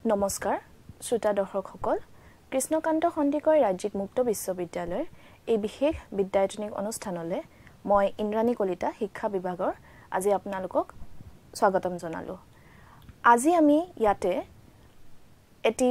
নমস্কাৰ শ্ৰোতা দৰ্শকসকল কৃষ্ণকান্ত সন্দিকৈ ৰাজ্যিক মুক্ত বিশ্ববিদ্যালয়ৰ এই বিশেষ বিদ্যায়তনিক অনুষ্ঠানলৈ মই ইন্দ্ৰাণী কলিতা শিক্ষা বিভাগৰ আজি আপোনালোকক স্বাগতম জনালো আজি আমি ইয়াতে এটি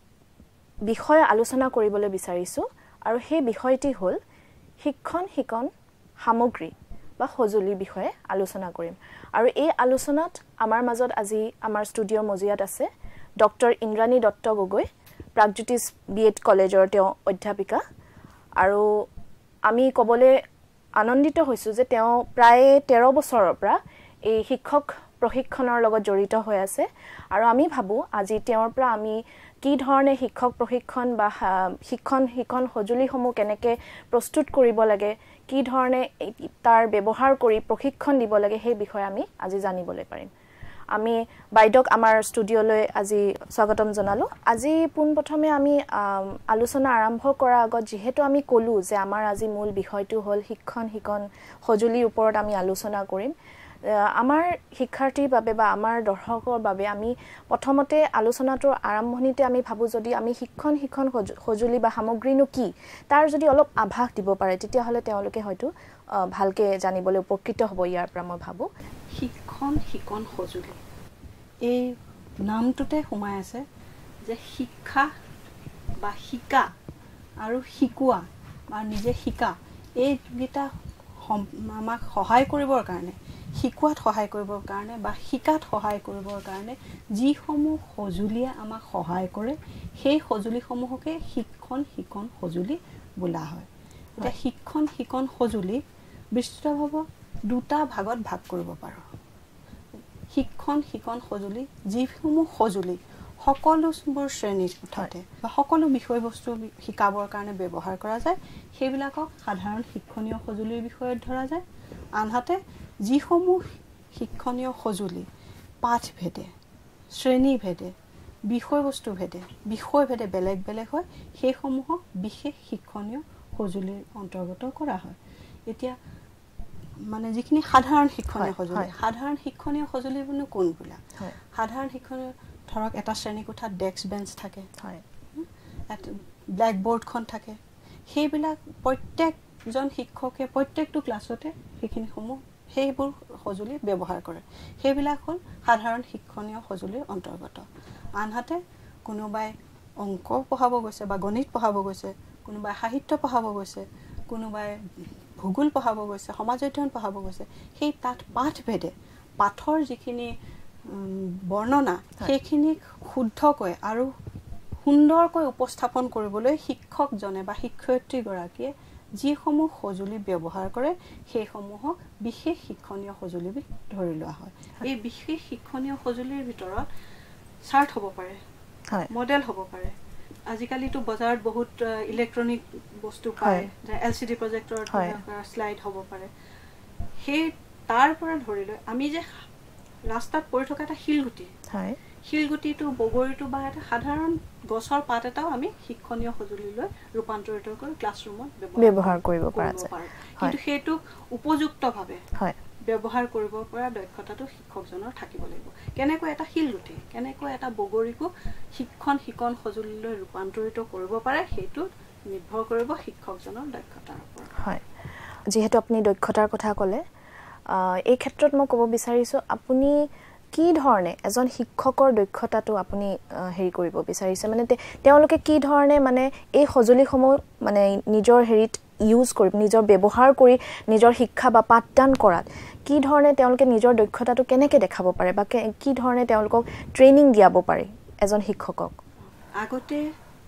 বিষয় আলোচনা কৰিবলৈ বিচাৰিছো আৰু সেই বিষয়টি হ'ল শিক্ষণ সামগ্ৰী বা সজুলি বিষয়ে আলোচনা কৰিম আৰু এই আলোচনাত আমাৰ মাজত আজি আমাৰ ষ্টুডিঅ মজিয়াত আছে ডক্টৰ ইন্দ্ৰাণী দত্ত গগৈ প্ৰাগজ্যোতিষ বিএড কলেজৰ তেওঁ অধ্যাপিকা আৰু আমি কবলে আনন্দিত হৈছো যে তেওঁ প্ৰায় 13 বছৰৰ পৰা এই শিক্ষক প্ৰশিক্ষণৰ লগত জড়িত হৈ আছে আৰু আমি ভাবো আজি তেওঁৰ পৰা আমি কি ধৰণে শিক্ষক প্ৰশিক্ষণ বা শিক্ষণ সজুলিসমূহ কেনেকৈ প্ৰস্তুত কৰিব লাগে কি ধৰণে তাৰ ব্যৱহাৰ কৰি প্ৰশিক্ষণ দিব লাগে সেই বিষয়ে আমি আজি জানিবলৈ পাৰিম আমি বাইদক আমাৰ ষ্টুডিঅলৈ আজি স্বাগতম জনালো আজি পোনপ্ৰথমে আমি আলোচনা আৰম্ভ কৰাৰ আগত যেহেতু আমি কলো যে আমাৰ আজি মূল বিষয়টো হ'ল শিক্ষণ সজুলিৰ ওপৰত আমি আলোচনা কৰিম আমাৰ শিক্ষাৰ্থীৰ বাবে বা আমাৰ দৰ্শকৰ বাবে আমি প্ৰথমতে আলোচনাটোৰ আৰম্ভণিতে আমি ভাবো যদি আমি শিক্ষণ সজুলি বা সামগ্ৰীনো কি তাৰ যদি অলপ আভাস দিব পাৰে তেতিয়া হলে তেওঁলোকে হয়তো ভালকে জানিবলৈ উপকৃত হ'ব ইয়াৰ পৰা মই ভাবো শিক্ষণ সজুলি এই নামটোতে সোমাই আছে যে শিক্ষা বা শিকা আৰু শিকোৱা বা নিজে শিকা এই দুটা আমাক সহায় কৰিবৰ কাৰণে শিকোৱাত সহায় কৰিবৰ কাৰণে বা শিকাত সহায় কৰিবৰ কাৰণে যিসমূহ সজুলিয়ে আমাক সহায় কৰে সেই সজুলিসমূহকে শিক্ষণ সজুলি বোলা হয় এটা শিক্ষণ সজুলি বিস্তৃতভাৱে দুটা ভাগত ভাগ কৰিব পাৰো শিক্ষণ সজুলি যিসমূহ সজুলি সকলোবোৰ শ্ৰেণীৰ উঠাতে বা সকলো বিষয়বস্তু শিকাবৰ কাৰণে ব্যৱহাৰ কৰা যায় সেইবিলাকক সাধাৰণ শিক্ষণীয় সজুলিৰ বিষয়ত ধৰা যায় আনহাতে যিসমূহ শিক্ষণীয় সজুলি পাঠভেদে শ্ৰেণীভেদে বিষয়ভেদে বেলেগ হয় সেইসমূহক বিশেষ শিক্ষণীয় সজুলিৰ অন্তৰ্গত কৰা হয় এতিয়া মানে যিখিনি সাধাৰণ শিক্ষণীয় সজুলি মানে কোনবিলাক সাধাৰণ শিক্ষণীয় ধৰক এটা শ্ৰেণী কোঠাত ডেস্ক বেঞ্চ থাকে ব্ল্যাক বৰ্ডখন থাকে সেইবিলাক প্ৰত্যেকজন শিক্ষকে প্ৰত্যেকটো ক্লাছতে সেইবোৰ সজুলি ব্যৱহাৰ কৰে সেইবিলাক হ'ল সাধাৰণ শিক্ষণীয় সজুলিৰ অন্তৰ্গত আনহাতে কোনোবাই অংক পঢ়াব গৈছে বা গণিত পঢ়াব গৈছে কোনোবাই সাহিত্য পঢ়াব গৈছে কোনোবাই ভূগোল পঢ়াব গৈছে সমাজ অধ্যয়ন পঢ়াব গৈছে সেই তাত পাঠভেদে পাঠৰ যিখিনি বৰ্ণনা সেইখিনি শুদ্ধকৈ আৰু সুন্দৰকৈ উপস্থাপন কৰিবলৈ শিক্ষকজনে বা শিক্ষয়িত্ৰী গৰাকীয়ে যিসমূহ সজুলি ব্যৱহাৰ কৰে সেইসমূহক বিশেষ শিক্ষণীয় সজুলি ধৰি লোৱা হয় এই বিশেষ শিক্ষণীয় সজুলিৰ ভিতৰত চাৰ্ট হ'ব পাৰে মডেল হ'ব পাৰে আজিকালিতো বজাৰত বহুত ইলেক্ট্ৰনিক বস্তু পায় এলচিডি প্ৰজেক্টৰ স্লাইড হ'ব পাৰে সেই তাৰ পৰা ধৰি লৈ আমি যে ৰাস্তাত পৰি থকা এটা শিলগুটিটো বগৰীটো বা এটা সাধাৰণ গছৰ পাত এটাও আমি শিক্ষণীয় সজুলিলৈ ৰূপান্তৰিত কৰি ক্লাছৰুমত ব্যৱহাৰ কৰিব পৰা যায় কিন্তু সেইটো উপযুক্তভাৱে ব্যৱহাৰ কৰিব পৰা দক্ষতাটো শিক্ষকজনৰ থাকিব লাগিব কেনেকৈ এটা শিলগুটি কেনেকৈ এটা বগৰীকো শিক্ষণ সজুলিলৈ ৰূপান্তৰিত কৰিব পাৰে সেইটো নিৰ্ভৰ কৰিব শিক্ষকজনৰ দক্ষতাৰ ওপৰত হয় যেহেতু আপুনি দক্ষতাৰ কথা ক'লে এই ক্ষেত্ৰত মই ক'ব বিচাৰিছো আপুনি কি ধৰণে এজন শিক্ষকৰ দক্ষতাটো আপুনি হেৰি কৰিব বিচাৰিছে মানে তেওঁলোকে কি ধৰণে মানে এই সজুলিসমূহ মানে নিজৰ হেৰিত ইউজ কৰি নিজৰ ব্যৱহাৰ কৰি নিজৰ শিক্ষা বা পাঠদান কৰাত কি ধৰণে তেওঁলোকে নিজৰ দক্ষতাটো কেনেকৈ দেখাব পাৰে বা কি ধৰণে তেওঁলোকক ট্ৰেইনিং দিয়াব পাৰে এজন শিক্ষকক আগতে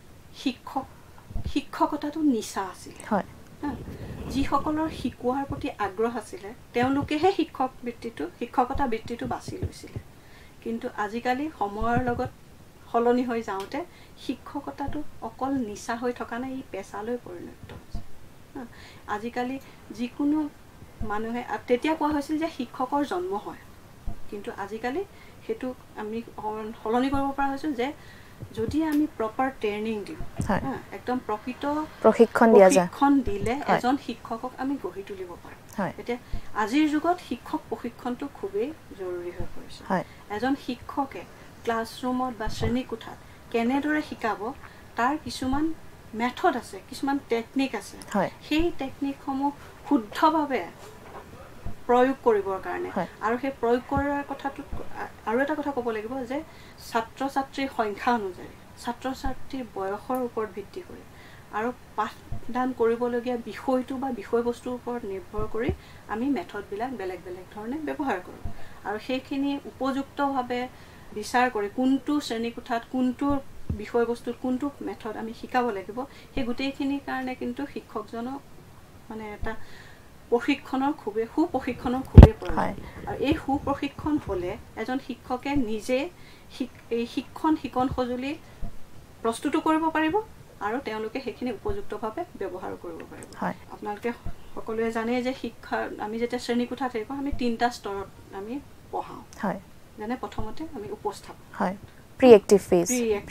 শিক্ষকতাটো নিচা আছিল যিসকলৰ শিকোৱাৰ প্ৰতি আগ্ৰহ আছিলে তেওঁলোকেহে শিক্ষকতা বৃত্তিটো বাছি লৈছিলে কিন্তু আজিকালি সময়ৰ লগত সলনি হৈ যাওঁতে শিক্ষকতাটো অকল নিচা হৈ থকা নাই ই পেছালৈ পৰিণত হৈছে আজিকালি যিকোনো মানুহে তেতিয়া কোৱা হৈছিল যে শিক্ষকৰ জন্ম হয় কিন্তু আজিকালি সেইটো আমি সলনি কৰিব পৰা হৈছোঁ যে যদি আমি প্ৰপাৰ ট্ৰেইনিং দিওঁ একদম প্ৰকৃত প্ৰশিক্ষণ দিলে এজন শিক্ষকক আমি গঢ়ি তুলিব পাৰোঁ এতিয়া আজিৰ যুগত শিক্ষক প্ৰশিক্ষণটো খুবেই জৰুৰী হৈ পৰিছে এজন শিক্ষকে ক্লাছৰুমত বা শ্ৰেণীকোঠাত কেনেদৰে শিকাব তাৰ কিছুমান মেথড আছে, কিছুমান টেকনিক আছে। সেই টেকনিকসমূহ শুদ্ধভাৱে প্ৰয়োগ কৰিবৰ কাৰণে আৰু সেই প্ৰয়োগ কৰাৰ কথাটো আৰু এটা কথা ক'ব লাগিব যে ছাত্ৰ ছাত্ৰীৰ সংখ্যা অনুযায়ী, ছাত্ৰ ছাত্ৰীৰ বয়সৰ ওপৰত ভিত্তি কৰি আৰু পাঠদান কৰিবলগীয়া বিষয়টো বা বিষয়বস্তুৰ ওপৰত নিৰ্ভৰ কৰি আমি মেথডবিলাক বেলেগ বেলেগ ধৰণে ব্যৱহাৰ কৰোঁ। আৰু সেইখিনি উপযুক্তভাৱে বিচাৰ কৰি কোনটো শ্ৰেণীকোঠাত কোনটো বিষয়বস্তুত কোনটো মেথড আমি শিকাব লাগিব, সেই গোটেইখিনিৰ কাৰণে কিন্তু শিক্ষকজনক মানে এটা সুপ্ৰশিক্ষণৰ খুবেই প্ৰয়োজন। আৰু এই সুপ্ৰশিক্ষণ হ'লে এজন শিক্ষকে নিজে এই শিক্ষণ সঁজুলি প্ৰস্তুতো কৰিব পাৰিব আৰু তেওঁলোকে সেইখিনি উপযুক্তভাৱে ব্যৱহাৰ কৰিব পাৰিব। আপোনালোকে সকলোৱে জানে যে শিক্ষা আমি যেতিয়া শ্ৰেণীকোঠাত থাকিব আমি 3টা স্তৰত আমি পঢ়াওঁ। যেনে প্ৰথমতে আমি উপস্থাপন, প্ৰিএক্টিভ ফেজ,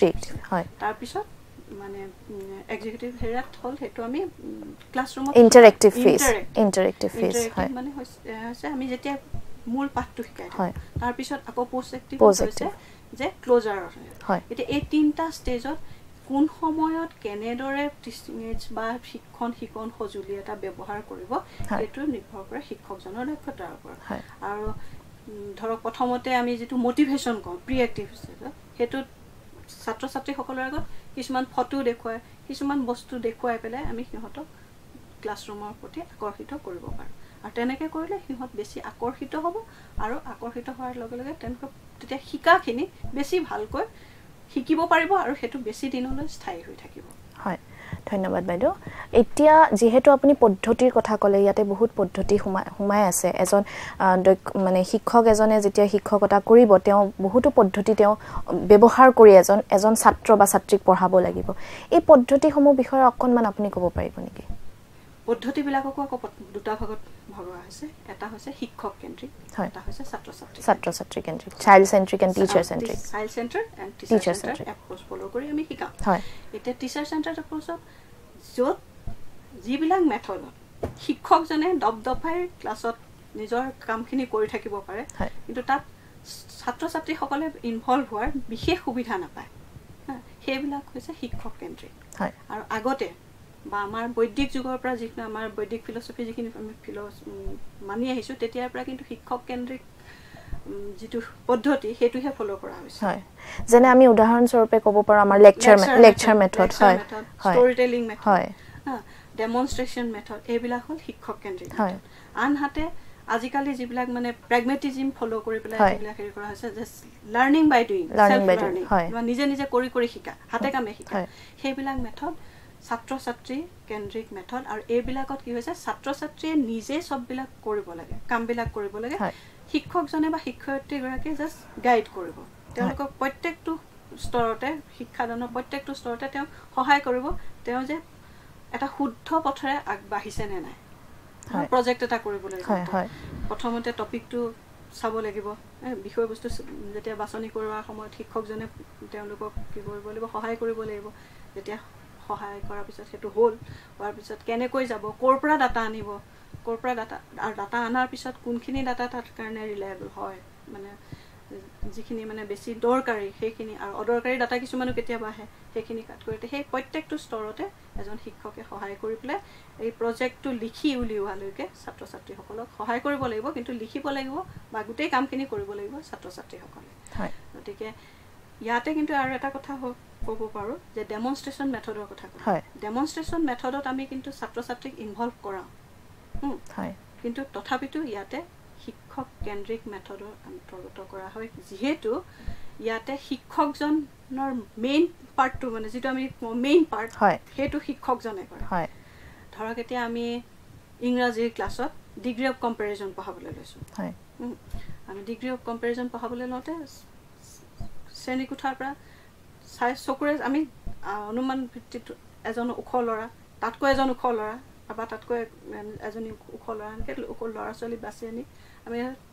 তাৰপিছত মানে এক্সিকিউটিভ হেৰিয়াত হ'ল সেইটো আমি ক্লাছৰুমত ইণ্টাৰেক্টিভ ফেজ মানে হৈছে আমি যেতিয়া মূল পাঠটো শিকাই থাকোঁ। তাৰপিছত আকৌ পষ্ট এক্টিভ হৈছে যে ক্ল'জাৰ। এতিয়া এই 3টা ষ্টেজত কোন সময়ত কেনেদৰে টিচিং বা শিক্ষণ সঁজুলি এটা ব্যৱহাৰ কৰিব সেইটো নিৰ্ভৰ কৰে শিক্ষকজনৰ দক্ষতাৰ ওপৰত। আৰু ধৰক প্ৰথমতে আমি যিটো মটিভেশ্যন কওঁ প্ৰিএক্টিভ ষ্টেজত, সেইটোত ছাত্ৰ ছাত্ৰীসকলৰ আগত কিছুমান ফটো দেখুৱাই কিছুমান বস্তু দেখুৱাই পেলাই আমি সিহঁতক ক্লাছৰুমৰ প্ৰতি আকৰ্ষিত কৰিব পাৰোঁ। আৰু তেনেকৈ কৰিলে সিহঁত বেছি আকৰ্ষিত হ'ব আৰু আকৰ্ষিত হোৱাৰ লগে লগে তেওঁলোকে তেতিয়া শিকাখিনি বেছি ভালকৈ শিকিব পাৰিব আৰু সেইটো বেছি দিনলৈ স্থায়ী হৈ থাকিব। ধন্যবাদ বাইদেউ। এতিয়া যিহেতু আপুনি পদ্ধতিৰ কথা ক'লে, ইয়াতে বহুত পদ্ধতি সোমাই আছে। এজন মানে শিক্ষক এজনে যেতিয়া শিক্ষকতা কৰিব তেওঁ বহুতো পদ্ধতি তেওঁ ব্যৱহাৰ কৰি এজন ছাত্ৰ বা ছাত্ৰীক পঢ়াব লাগিব। এই পদ্ধতিসমূহ বিষয়ে অকণমান আপুনি ক'ব পাৰিব নেকি? পদ্ধতিবিলাককো আকৌ 2টা ভাগত ভগোৱা হৈছে। এটা হৈছে শিক্ষক কেন্দ্ৰিক, এটা হৈছে ছাত্ৰ ছাত্ৰী কেন্দ্ৰিক, child centric and teacher centric. Child centre and teacher centre approach follow' কৰি আমি শিকাওঁ। এতিয়া টিচাৰ চেণ্টাৰ এপ্ৰ'চত য'ত যিবিলাক মেথডত শিক্ষকজনে দপদপাই ক্লাছত নিজৰ কামখিনি কৰি থাকিব পাৰে, কিন্তু তাত ছাত্ৰ ছাত্ৰীসকলে ইনভলভ হোৱাৰ বিশেষ সুবিধা নাপায়, সেইবিলাক হৈছে শিক্ষক কেন্দ্ৰিক। আৰু আগতে বা আমাৰ বৈদিক যুগৰ পৰা যিখিনি আমাৰ বৈদিক ফিলচফি যিখিনি আমি মানি আহিছোঁ, তেতিয়াৰ পৰা কিন্তু শিক্ষক কেন্দ্ৰিক যিটো পদ্ধতি সেইটোহে ফ'ল' কৰা হৈছে। যেনে আমি উদাহৰণস্বৰূপে ক'ব পাৰোঁ আমাৰ lecture method, story telling method, demonstration method, এইবিলাক হ'ল শিক্ষক কেন্দ্ৰিক। আনহাতে আজিকালি যিবিলাক মানে প্ৰেগমেটিজিম ফ'ল' কৰি পেলাই যিবিলাক হেৰি কৰা হৈছে যে learning by doing, self learning, নিজে নিজে কৰি শিকা, হাতে কামে শিকা, সেইবিলাক মেথড ছাত্ৰ ছাত্ৰী কেন্দ্ৰিক মেথড। আৰু এইবিলাকত কি হৈছে ছাত্ৰ ছাত্ৰীয়ে নিজে চববিলাক কৰিব লাগে, কামবিলাক কৰিব লাগে। শিক্ষকজনে বা শিক্ষয়িত্ৰীগৰাকীয়ে জাষ্ট গাইড কৰিব, তেওঁলোকক প্ৰত্যেকটো স্তৰতে শিক্ষাদানৰ প্ৰত্যেকটো স্তৰতে তেওঁ সহায় কৰিব তেওঁ যে এটা শুদ্ধ পথেৰে আগবাঢ়িছে নে নাই। প্ৰজেক্ট এটা কৰিব লাগিব, প্ৰথমতে টপিকটো চাব লাগিব, বিষয়বস্তু যেতিয়া বাছনি কৰোৱাৰ সময়ত শিক্ষকজনে তেওঁলোকক কি কৰিব লাগিব, সহায় কৰিব লাগিব। যেতিয়া সহায় কৰাৰ পিছত সেইটো হোৱাৰ পিছত কেনেকৈ যাব, ক'ৰ পৰা ডাটা আনিব, ক'ৰ পৰা ডাটা, আৰু ডাটা অনাৰ পিছত কোনখিনি ডাটা তাৰ কাৰণে ৰিলায়েবল হয়, মানে যিখিনি মানে বেছি দৰকাৰী সেইখিনি, আৰু অদৰকাৰী ডাটা কিছুমানো কেতিয়াবা আহে, সেইখিনি কাট কৰি সেই প্ৰত্যেকটো স্তৰতে এজন শিক্ষকে সহায় কৰি পেলাই এই প্ৰজেক্টটো লিখি উলিওৱালৈকে ছাত্ৰ ছাত্ৰীসকলক সহায় কৰিব লাগিব। কিন্তু লিখিব লাগিব বা গোটেই কামখিনি কৰিব লাগিব ছাত্ৰ ছাত্ৰীসকলে। গতিকে ইয়াতে কিন্তু আৰু এটা কথা ক'ব পাৰোঁ যে ডেমনষ্ট্ৰেশ্যন মেথডৰ কথা ক'ব। ডেমনষ্ট্ৰেশ্যন মেথডত আমি কিন্তু ছাত্ৰ ছাত্ৰীক ইনভলভ কৰাওঁ, কিন্তু তথাপিতো ইয়াতে শিক্ষক কেন্দ্ৰিক মেথডৰ অন্তৰ্গত কৰা হয়, যিহেতু ইয়াতে শিক্ষকজনৰ মেইন পাৰ্টটো মানে যিটো আমি মেইন পাৰ্ট সেইটো শিক্ষকজনে কৰে। ধৰক এতিয়া আমি ইংৰাজীৰ ক্লাছত ডিগ্ৰী অফ কম্পেৰিজন পঢ়াবলৈ লৈছোঁ। আমি ডিগ্ৰী অফ কম্পেৰিজন পঢ়াবলৈ লওঁতে শ্ৰেণীকোঠাৰ পৰা চকুৰে আমি অনুমান ভিত্তিত এজন ওখ ল'ৰা, তাতকৈ এজন ওখ ল'ৰা, বা তাতকৈ এজনী ওখ ল'ৰা, এনেকৈ ল'ৰা ছোৱালী বাছি আনি আমি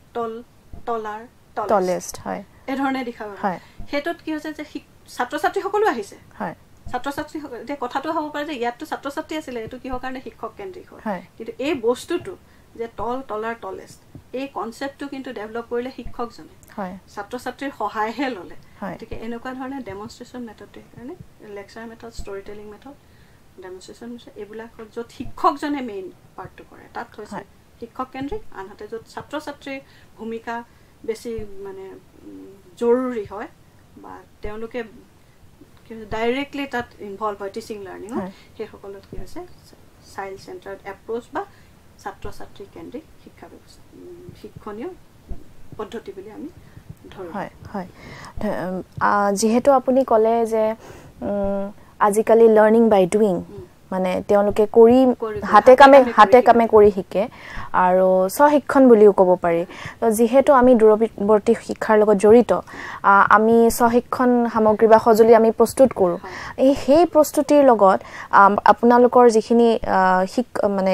তলেষ্ট এই ধৰণে দেখাব। সেইটোত কি হৈছে যে ছাত্ৰ ছাত্ৰীসকলো আহিছে, ছাত্ৰ ছাত্ৰীসকল এতিয়া কথাটো হ'ব পাৰে যে ইয়াততো ছাত্ৰ ছাত্ৰী আছিলে, এইটো কিহৰ কাৰণে শিক্ষক কেন্দ্ৰিক হয়। কিন্তু এই বস্তুটো যে তলাৰ তলেষ্ট, এই কনচেপ্টটো কিন্তু ডেভেলপ কৰিলে শিক্ষকজনে। ছাত্ৰ ছাত্ৰীৰ সহায়হে ল'লে গতিকে এনেকুৱা ধৰণে ডেমনষ্ট্ৰেশ্যন মেথডটোৰ কাৰণে lecture method story telling method demonstration এইবিলাকত য'ত শিক্ষকজনে মেইন পাৰ্টটো কৰে তাত হৈছে শিক্ষক কেন্দ্ৰিক আনহাতে য'ত ছাত্ৰ ছাত্ৰীৰ ভূমিকা বেছি মানে জৰুৰী হয় বা তেওঁলোকে ডাইৰেক্টলি তাত ইনভলভ হয় টিচিং লাৰ্ণিঙত সেইসকলত কি হৈছে চাইল্ড চেণ্টাৰ্ড এপ্ৰ'চ বা ছাত্ৰ ছাত্ৰী কেন্দ্ৰিক শিক্ষা ব্যৱস্থা শিক্ষণীয় পদ্ধতি বুলি আমি ধৰোঁ যিহেতু আপুনি ক'লে যে আজিকালি লাৰ্ণিং বাই ডুইং মানে তেওঁলোকে কৰি হাতে কামে কৰি শিকে আৰু স্বশিক্ষণ বুলিও ক'ব পাৰি যিহেতু আমি দূৰৱৰ্তী শিক্ষাৰ লগত জড়িত আমি স্বশিক্ষণ সামগ্ৰী বা সঁজুলি আমি প্ৰস্তুত কৰোঁ সেই প্ৰস্তুতিৰ লগত আপোনালোকৰ যিখিনি মানে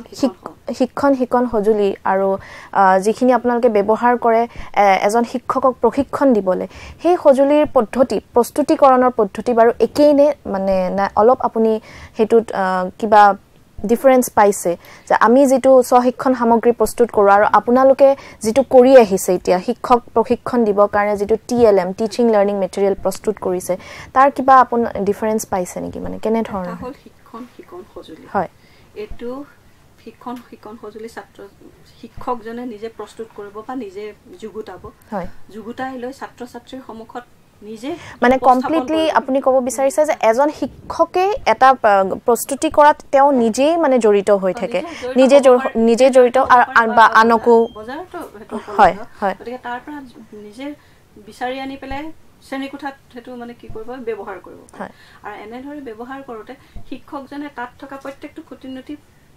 শিক্ষণ সঁজুলি আৰু যিখিনি আপোনালোকে ব্যৱহাৰ কৰে এজন শিক্ষকক প্ৰশিক্ষণ দিবলৈ সেই সঁজুলিৰ পদ্ধতি প্ৰস্তুতিকৰণৰ পদ্ধতি বাৰু একেই নে মানে অলপ আপুনি সেইটোত কিবা ডিফাৰেন্স পাইছে যে আমি যেটো স্বশিক্ষণ সামগ্ৰী প্ৰস্তুত কৰোঁ আৰু আপোনালোকে যেটো কৰি আহিছে এতিয়া শিক্ষক প্ৰশিক্ষণ দিব কাৰণে যেটো TLM টিচিং লাৰ্ণিং মেটেৰিয়েল প্ৰস্তুত কৰিছে তাৰ কিবা আপোন ডিফাৰেন্স পাইছে নেকি মানে কেনে ধৰণৰ হল শিক্ষণ সঁজুলি হয় এটো শিক্ষণ সঁজুলি শিক্ষকজনে নিজে প্ৰস্তুত কৰিব বা নিজে যুগুতাব হয় যুগুতাই লৈ ছাত্ৰ ছাত্ৰীৰ সন্মুখত নিজে মানে কমপ্লিটলি আপুনি ক'ব বিচাৰিছে যে এজন শিক্ষকে এটা প্ৰস্তুতি কৰাত তেওঁ নিজেই মানে জড়িত হৈ থাকে নিজে জড়িত বা আনকো বজাৰটো হয় হয় গতিকে তাৰ পৰা নিজে বিচাৰি আনি পেলাই শ্ৰেণীকোঠাত হেতু মানে কি কৰিব ব্যৱহাৰ কৰিব আৰু এনে ধৰে ব্যৱহাৰ কৰোতে শিক্ষকজনে তাত থকা প্ৰত্যেকটো খুঁটিনতি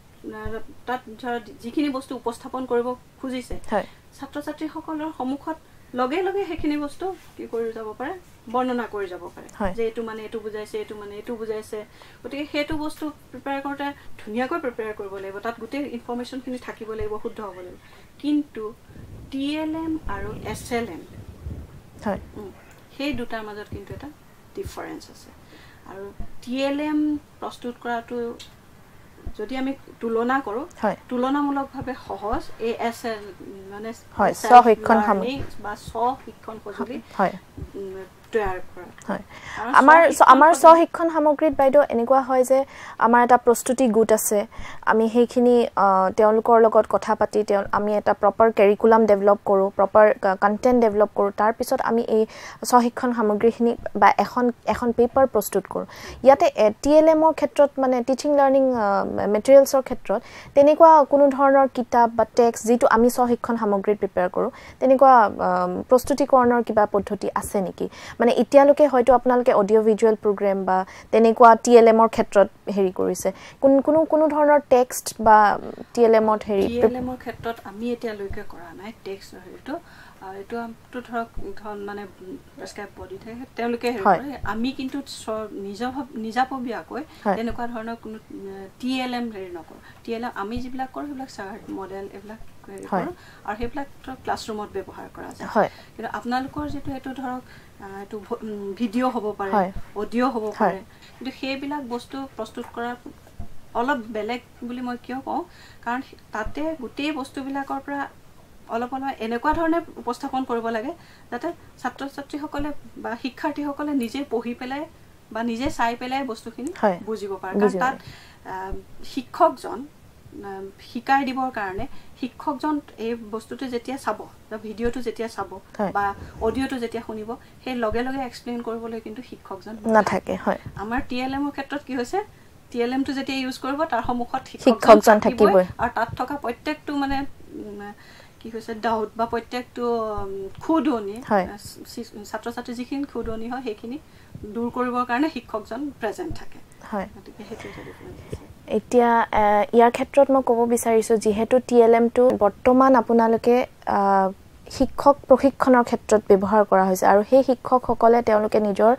তাত যিখিনি বস্তু উপস্থাপন কৰিব খুজিছে ছাত্ৰ ছাত্ৰীসকলৰ সন্মুখত লগে লগে সেইখিনি বস্তু কি কৰি যাব পাৰে বৰ্ণনা কৰি যাব পাৰে যে এটো মানে এটো বুজাইছে এটো মানে এটো বুজাইছে গতিকে হেতু বস্তু প্ৰিপেয়াৰ কৰোতে ধুনিয়াকৈ প্ৰিপেয়াৰ কৰিব লাগিব তাত গোটেই ইনফৰমেশনখিনি থাকিব লাগিব শুদ্ধ হ'ব লাগিব কিন্তু TLM আৰু SLM হয় সেই দুটাৰ মাজত কিন্তু এটা ডিফাৰেন্স আছে আৰু TLM প্ৰস্তুত কৰাটো যদি আমি তুলনা কৰো তুলনামূলকভাৱে সহজ ASL মানে স্বশিক্ষণ সামগ্ৰী বা স্বশিক্ষণ সঁজুলি তৈয়াৰ কৰা হয় আমাৰ স্বশিক্ষণ সামগ্ৰীত বাইদেউ এনেকুৱা হয় যে আমাৰ এটা প্ৰস্তুতি গোট আছে আমি সেইখিনি তেওঁলোকৰ লগত কথা পাতি আমি এটা প্ৰপাৰ কাৰিকুলাম ডেভেলপ কৰোঁ প্ৰপাৰ কন্টেন্ট ডেভেলপ কৰোঁ তাৰ পিছত আমি এই স্বশিক্ষণ সামগ্ৰীখিনি বা এখন পেপাৰ প্ৰস্তুত কৰোঁ ইয়াতে TLM ৰ ক্ষেত্ৰত মানে টিচিং লাৰ্ণিং মেটেৰিয়েলছৰ ক্ষেত্ৰত তেনেকুৱা কোনো ধৰণৰ কিতাপ বা টেক্সট যিটো আমি স্বশিক্ষণ সামগ্ৰীত প্ৰিপেয়াৰ কৰোঁ তেনেকুৱা প্ৰস্তুতিকৰণৰ কিবা পদ্ধতি আছে নেকি মানে এতিয়ালৈকে হয়তো আপোনালোকে অডিও ভিজুৱেল প্ৰগ্ৰাম বা তেনেকুৱা TLM ৰ ক্ষেত্ৰত হেৰি কৰিছে কোনো ধৰণৰ টেক্সট বা TLM ৰ ক্ষেত্ৰত আমি এতিয়ালৈকে কৰা নাই টেক্সট হেৰিটো এটো ধৰক মানে প্ৰেছক্ৰাইব বডি থাকে তেওঁলোকে আমি কিন্তু নিজাপবিয়াকৈ তেনেকুৱা ধৰণৰ কোনো TLM হেৰি নকৰোঁ TLM আমি যিবিলাক কৰোঁ সেইবিলাক চাৰ্ট মডেল এইবিলাক কৰোঁ আৰু সেইবিলাক ক্লাছৰুমত ব্যৱহাৰ কৰা যায় কিন্তু আপোনালোকৰ যেটো এটো ধৰক এটো ভিডিও হ'ব পাৰে অডিও হ'ব পাৰে কিন্তু সেইবিলাক বস্তু প্ৰস্তুত কৰাৰ অলপ বেলেগ বুলি মই কিয় কওঁ কাৰণ তাতে গোটেই বস্তুবিলাকৰ পৰা অলপ এনেকুৱা ধৰণে উপস্থাপন কৰিব লাগে যাতে ছাত্ৰ ছাত্ৰীসকলে বা শিক্ষাৰ্থীসকলে নিজে পঢ়ি পেলাই বা নিজে চাই পেলাই বস্তুখিনি বুজিব পাৰে কাৰণ তাত শিক্ষকজন শিকাই দিবৰ কাৰণে শিক্ষকজন এই বস্তুটো যেতিয়া চাব বা ভিডিওটো যেতিয়া চাব বা অডিওটো যেতিয়া শুনিব সেই লগে লগে এক্সপ্লেইন কৰিবলৈ কিন্তু শিক্ষকজন নাথাকে হয় আমাৰ TLM ৰ ক্ষেত্ৰত কি হৈছে TLM টো যেতিয়া ইউজ কৰিব তাৰ সন্মুখত শিক্ষকজন থাকিব আৰু তাত থকা প্ৰত্যেকটো মানে কি হৈছে ডাউট বা প্ৰত্যেকটো খুদনি ছাত্ৰ ছাত্ৰী যিখিনি খুদনি হয় সেইখিনি দূৰ কৰিবৰ কাৰণে শিক্ষকজন প্ৰেজেন্ট থাকে হয় গতিকে সেইটো এটা ডিফাৰেন্স আছে এতিয়া ইয়াৰ ক্ষেত্ৰত মই ক'ব বিচাৰিছোঁ যিহেতু TLM টো বৰ্তমান আপোনালোকে শিক্ষক প্ৰশিক্ষণৰ ক্ষেত্ৰত ব্যৱহাৰ কৰা হৈছে আৰু সেই শিক্ষকসকলে তেওঁলোকে নিজৰ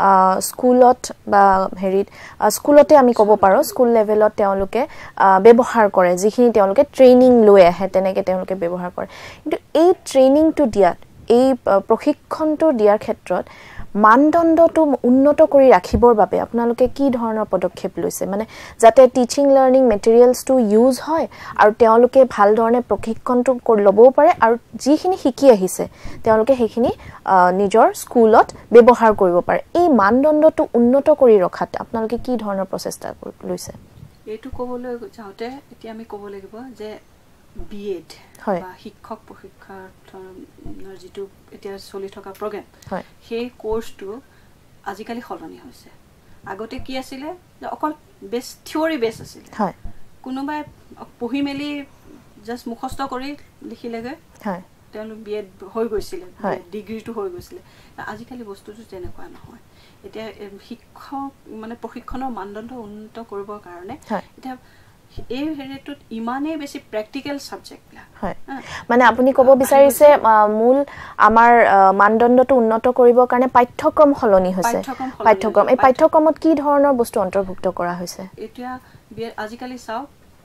স্কুলত বা হেৰিত স্কুলতে আমি ক'ব পাৰোঁ স্কুল লেভেলত তেওঁলোকে ব্যৱহাৰ কৰে যিখিনি তেওঁলোকে ট্ৰেইনিং লৈ আহে তেনেকৈ তেওঁলোকে ব্যৱহাৰ কৰে কিন্তু এই ট্ৰেইনিংটো দিয়াত এই প্ৰশিক্ষণটো দিয়াৰ ক্ষেত্ৰত মানদণ্ডটো উন্নত কৰি ৰাখিবৰ বাবে আপোনালোকে কি ধৰণৰ পদক্ষেপ লৈছে মানে যাতে টিচিং লাৰ্নিং মেটেৰিয়েলছটো ইউজ হয় আৰু তেওঁলোকে ভাল ধৰণে প্ৰশিক্ষণটো ল'বও পাৰে আৰু যিখিনি শিকি আহিছে তেওঁলোকে সেইখিনি নিজৰ স্কুলত ব্যৱহাৰ কৰিব পাৰে এই মানদণ্ডটো উন্নত কৰি ৰখাত আপোনালোকে কি ধৰণৰ প্ৰচেষ্টা লৈছে এইটো ক'বলৈ যাওঁতে এতিয়া আমি ক'ব লাগিব যে বিএড বা শিক্ষক প্ৰশিক্ষণৰ যিটো এতিয়া চলি থকা প্ৰগ্ৰেম সেই কোৰ্চটো আজিকালি সলনি হৈছে আগতে কি আছিলে যে অকল বেছ থিয়ৰী বেছ আছিলে কোনোবাই পঢ়ি মেলি জাষ্ট মুখস্থ কৰি লিখিলেগৈ তেওঁলোক বিএড হৈ গৈছিলে ডিগ্ৰীটো হৈ গৈছিলে আজিকালি বস্তুটো তেনেকুৱা নহয় এতিয়া শিক্ষক মানে প্ৰশিক্ষণৰ মানদণ্ড উন্নত কৰিবৰ কাৰণে এতিয়া এই হেৰিটোত ইমানেই বেছি প্ৰেক্টিকেল সাবজেক্টবিলাক মানে আপুনি ক'ব বিচাৰিছে মূল আমাৰ মানদণ্ডটো উন্নত কৰিবৰ কাৰণে পাঠ্যক্ৰম সলনি হৈছে পাঠ্যক্ৰম এই পাঠ্যক্ৰমত কি ধৰণৰ বস্তু অন্তৰ্ভুক্ত কৰা হৈছে এতিয়া আজিকালি চাওক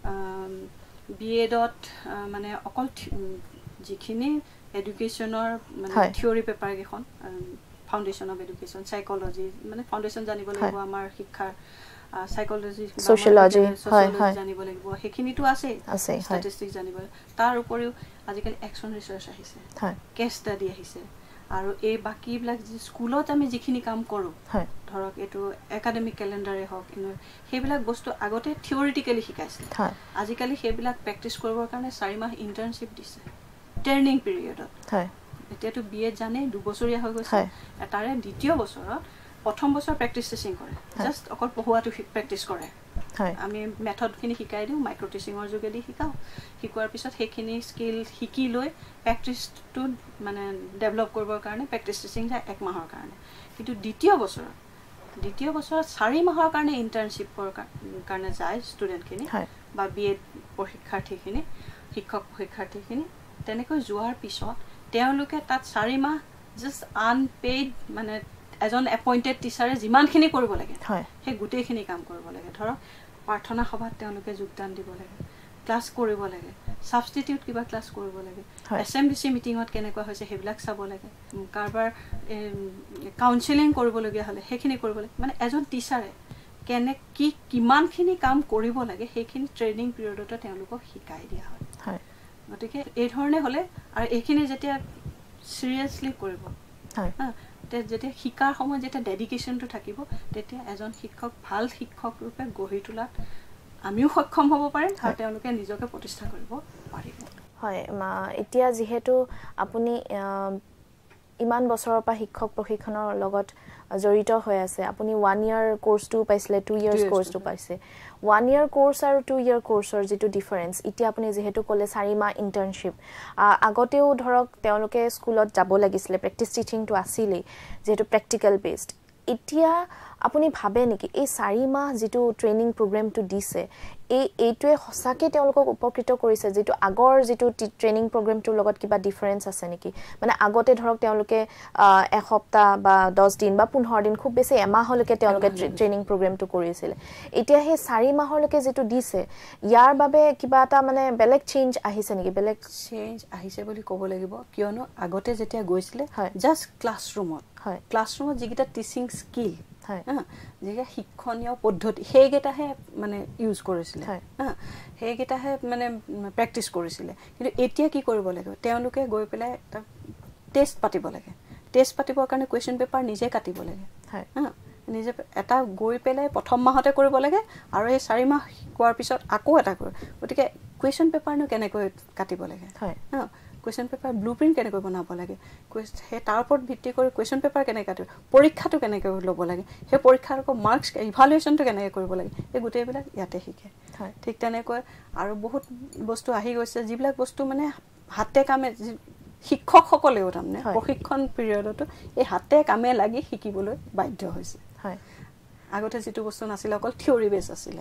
বিএডত মানে অকল যিখিনি এডুকেশ্যনৰ মানে থিয়ৰী পেপাৰ কেইখন ফাউণ্ডেশ্যন অফ এডুকেশ্যন সাইকোলজি মানে ফাউণ্ডেশ্যন জানিব লাগিব আমাৰ শিক্ষাৰ সাইকোলজি সোশিয়োলজি জানিব লাগিব সেইখিনিতো আছে ষ্টেটিষ্টিক্স জানিব তাৰ উপৰিও আজিকালি একশ্যন ৰিচাৰ্চ আহিছে কেছ ষ্টাডি আহিছে আৰু এই বাকীবিলাক স্কুলত আমি যিখিনি কাম কৰোঁ ধৰক এইটো একাডেমিক কেলেণ্ডাৰে হওক সেইবিলাক বস্তু আগতে থিয়ৰিটিকেলি শিকাইছিল আজিকালি সেইবিলাক প্ৰেক্টিচ কৰিবৰ কাৰণে 4 মাহ ইণ্টাৰ্ণশ্বিপ দিছে ট্ৰেইনিং পিৰিয়ডত এতিয়াতো বিএড জানে 2 বছৰীয়া হৈ গৈছে তাৰে দ্বিতীয় বছৰত প্ৰথম বছৰ প্ৰেক্টিচ টিচিং কৰে জাষ্ট অকল পঢ়ুৱাটো প্ৰেক্টিচ কৰে আমি মেথডখিনি শিকাই দিওঁ মাইক্ৰ' টিচিঙৰ যোগেদি শিকোৱাৰ পিছত সেইখিনি স্কিল শিকি লৈ প্ৰেক্টিচটো মানে ডেভেলপ কৰিবৰ কাৰণে প্ৰেক্টিচ টিচিং যায় 1 মাহৰ কাৰণে কিন্তু দ্বিতীয় বছৰত 4 মাহৰ কাৰণে ইণ্টাৰ্ণশ্বিপৰ কাৰণে যায় ষ্টুডেণ্টখিনি বা বিএড শিক্ষক শিক্ষাৰ্থীখিনি তেনেকৈ যোৱাৰ পিছত তেওঁলোকে তাত 4 মাহ জাষ্ট আনপেইড মানে এজন এপইণ্টেড টিচাৰে যিমানখিনি কৰিব লাগে সেই গোটেইখিনি কাম কৰিব লাগে ধৰক প্ৰাৰ্থনা সভাত তেওঁলোকে যোগদান দিব লাগে ক্লাছ কৰিব লাগে সাবষ্টিটিউট কিবা ক্লাছ কৰিব লাগে এছএমডিচি মিটিঙত কেনেকুৱা হৈছে সেইবিলাক চাব লাগে কাৰবাৰ কাউন্সেলিং কৰিবলগীয়া হ'লে সেইখিনি কৰিব লাগে মানে এজন টিচাৰে কিমানখিনি কাম কৰিব লাগে সেইখিনি ট্ৰেইনিং পিৰিয়ডতে তেওঁলোকক শিকাই দিয়া হয় গতিকে এই ধৰণে হ'লে আৰু এইখিনি যেতিয়া চিৰিয়াছলি কৰিব যেতিয়া শিকাৰ সময়ত যেতিয়া ডেডিকেশ্যনটো থাকিব তেতিয়া এজন শিক্ষক ভাল শিক্ষক ৰূপে গঢ়ি তোলাত আমিও সক্ষম হ'ব পাৰিম আৰু তেওঁলোকে নিজকে প্ৰতিষ্ঠা কৰিব পাৰিব হয় এতিয়া যিহেতু আপুনি ইমান বছৰৰ পৰা শিক্ষক প্ৰশিক্ষণৰ লগত জড়িত হৈ আছে আপুনি 1 ইয়াৰ কোৰ্সটো পাইছিলে 2 ইয়াৰ্স কোৰ্সটো পাইছে 1 ইয়াৰ কোৰ্স আৰু 2 ইয়াৰ কোৰ্সৰ যেটো ডিফাৰেন্স এতিয়া আপুনি যেহেতু ক'লে 4 মাহ ইন্টাৰ্নশিপ আগতেও ধৰক তেওঁলোকে স্কুলত যাব লাগিছিলে প্ৰেক্টিস টিচিংটো আছিলেই যেটো প্ৰেক্টিক্যাল বেসড এতিয়া আপুনি ভাবে নেকি এই 4 মাহ যেটো ট্ৰেইনিং প্ৰগ্ৰামটো দিছে এইটোৱে হসাকে তেওঁলোকক উপকৃত কৰিছে যেটো আগৰ যেটো ট্ৰেইনিং প্ৰগ্ৰামটোৰ লগত কিবা ডিফাৰেন্স আছে নেকি মানে আগতে ধৰক তেওঁলোকে এসপ্তাহ বা 10 দিন বা 15 দিন খুব বেছি এমাহলৈকে তেওঁলোকে ট্ৰেইনিং প্ৰগ্ৰামটো কৰিছিল এতিয়া সেই 4 মাহলৈকে যেটো দিছে ইয়াৰ বাবে কিবা এটা মানে বেলেগ চেঞ্জ আহিছে নেকি বেলেগ চেঞ্জ আহিছে বুলি ক'ব লাগিব কিয়নো আগতে যেতিয়া গৈছিলে জাস্ট ক্লাছৰুমত যিকিটা টিচিং স্কিল যেটা শিক্ষণীয় পদ্ধতি সেইকেইটাহে মানে ইউজ কৰিছিলে সেইকেইটাহে মানে প্ৰেক্টিচ কৰিছিলে কিন্তু এতিয়া কি কৰিব লাগে তেওঁলোকে গৈ পেলাই টেষ্ট পাতিব লাগে টেষ্ট পাতিবৰ কাৰণে কোৱেশ্চন পেপাৰ নিজে কাটিব লাগে নিজে এটা গৈ পেলাই প্ৰথম মাহতে কৰিব লাগে আৰু এই 4 মাহ কোৱাৰ পিছত আকৌ এটা কৰে গতিকে কোৱেশ্চন পেপাৰনো কেনেকৈ কাটিব লাগে কোৱেশ্চন পেপাৰ ব্লুপ্ৰিন্ট কেনেকৈ বনাব লাগে সেই তাৰ ওপৰত ভিত্তি কৰি কোৱেশ্চন পেপাৰ কেনেকৈ কাটিব পৰীক্ষাটো কেনেকৈ ল'ব লাগে সেই পৰীক্ষাৰ মাৰ্কছ ইভালুৱেশ্যনটো কেনেকৈ কৰিব লাগে এই গোটেইবিলাক ইয়াতে শিকে ঠিক তেনেকৈ আৰু বহুত বস্তু আহি গৈছে যিবিলাক বস্তু মানে হাতে কামে শিক্ষকসকলেও তাৰমানে প্ৰশিক্ষণ পিৰিয়ডতো এই হাতে কামে লাগি শিকিবলৈ বাধ্য হৈছে আগতে যেটো বস্তু নাছিল অকল থিয়ৰি বেছ আছিল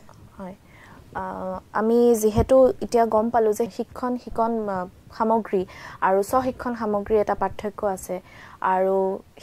আমি যেহেতু এতিয়া গম পালো যে শিক্ষণ সামগ্ৰী আৰু স্বশিক্ষণ সামগ্ৰী এটা পাৰ্থক্য আছে আৰু